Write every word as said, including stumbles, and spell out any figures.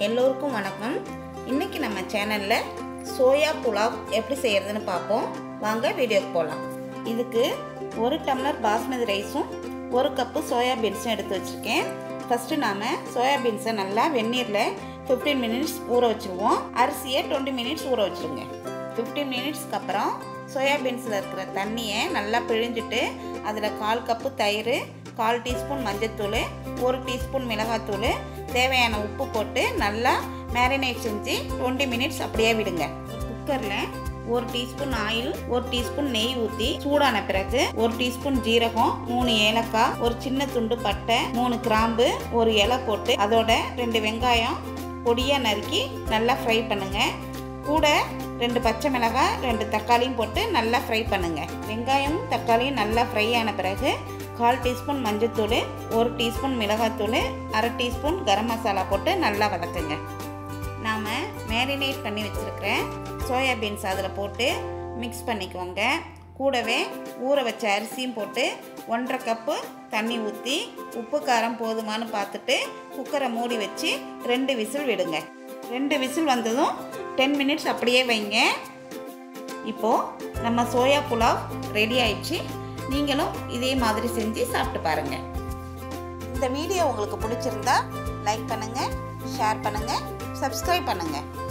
எல்லோருக்கும் வணக்கம். இன்னைக்கு நம்ம சேனல்ல சோயா புலாவ் எப்படி செய்யறதுன்னு பார்ப்போம். வாங்க வீடியோக்கு போகலாம். இதுக்கு ஒரு டம்ளர் பாஸ்மதி ரைஸும் ஒரு கப்பு சோயா பீன்ஸும் எடுத்து வச்சிருக்கேன். ஃபர்ஸ்ட் நாம சோயா பீன்ஸை நல்லா வெந்நீரில் ஃபிஃப்டீன் மினிட்ஸ் ஊற வச்சுருவோம். அரிசியை டுவெண்ட்டி மினிட்ஸ் ஊற வச்சுருங்க. ஃபிஃப்டீன் மினிட்ஸ்க்கு அப்புறம் சோயா பீன்ஸில் இருக்கிற தண்ணியை நல்லா பிழிஞ்சிட்டு அதில் கால் கப்பு தயிர், கால் டீஸ்பூன் மஞ்சத்தூள், ஒரு டீஸ்பூன் மிளகாத்தூள், தேவையான உப்பு போட்டு நல்லா மேரினேட் செஞ்சு டுவெண்ட்டி மினிட்ஸ் அப்படியே விடுங்க. குக்கரில் ஒரு டீஸ்பூன் ஆயில், ஒரு டீஸ்பூன் நெய் ஊற்றி சூடான பிறகு ஒரு டீஸ்பூன் ஜீரகம், மூணு ஏலக்காய், ஒரு சின்ன துண்டு பட்டை, மூணு கிராம்பு, ஒரு இலை போட்டு அதோட ரெண்டு வெங்காயம் பொடியாக நறுக்கி நல்லா ஃப்ரை பண்ணுங்க. கூட ரெண்டு பச்சை மிளகாய், ரெண்டு தக்காளியும் போட்டு நல்லா ஃப்ரை பண்ணுங்க. வெங்காயம் தக்காளியும் நல்லா ஃப்ரை ஆன பிறகு கால் டீஸ்பூன் மஞ்சத்தூள், ஒரு டீஸ்பூன் மிளகாத்தூள், அரை டீஸ்பூன் கரம் மசாலா போட்டு நல்லா வதக்குங்க. நாம் மேரினேட் பண்ணி வச்சுருக்கிற சோயா பீன்ஸ் அதில் போட்டு மிக்ஸ் பண்ணிக்கோங்க. கூடவே ஊற வச்ச அரிசியும் போட்டு ஒன்றரை கப்பு தண்ணி ஊற்றி உப்பு காரம் போதுமானு பார்த்துட்டு குக்கரை மூடி வச்சு ரெண்டு விசில் விடுங்க. ரெண்டு விசில் வந்ததும் டென் மினிட்ஸ் அப்படியே வைங்க. இப்போது நம்ம சோயா புலாவ் ரெடி ஆயிடுச்சு. நீங்களும் இதே மாதிரி செஞ்சு சாப்பிட்டு பாருங்கள். இந்த வீடியோ உங்களுக்கு பிடிச்சிருந்தா லைக் பண்ணுங்கள், ஷேர் பண்ணுங்கள், சப்ஸ்கிரைப் பண்ணுங்கள்.